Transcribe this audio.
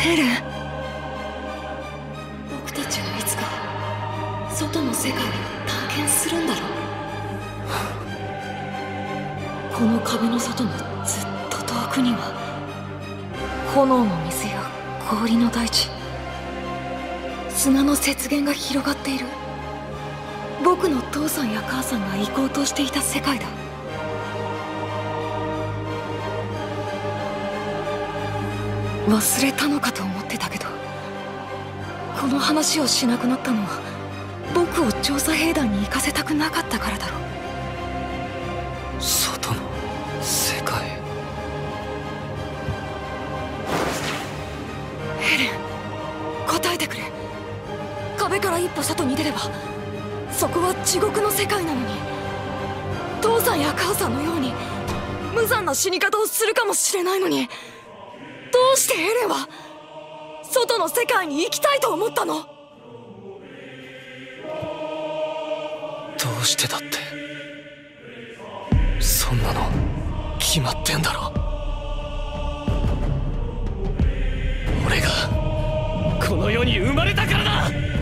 ヘレン、僕たちはいつか外の世界を探検するんだろう。この壁の外のずっと遠くには炎の水や氷の大地、砂の雪原が広がっている。僕の父さんや母さんが行こうとしていた世界だ。忘れたのかと思ってたけど、この話をしなくなったのは僕を調査兵団に行かせたくなかったからだろう。 外の世界。 ヘレン、答えてくれ。壁から一歩外に出ればそこは地獄の世界なのに、父さんや母さんのように無残な死に方をするかもしれないのに、どうしてヘレンは外の世界に行きたいと思ったの？ どうしてだって、そんなの決まってんだろ。俺がこの世に生まれたからだ。